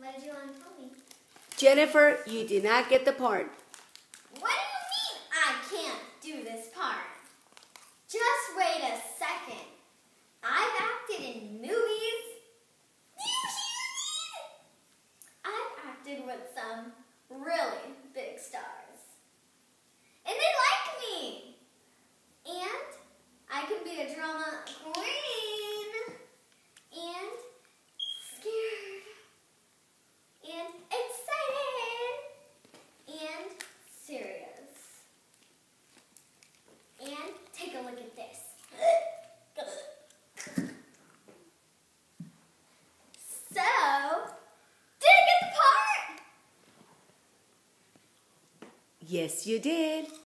What did you want to tell me? Jennifer, you did not get the part. What do you mean I can't do this part? Just wait a second. I've acted in movies. Do you hear me? I've acted with some really big stars. And they like me. And I can be a drama queen. And scared. And excited. And serious. And take a look at this. So, did I get the part? Yes, you did.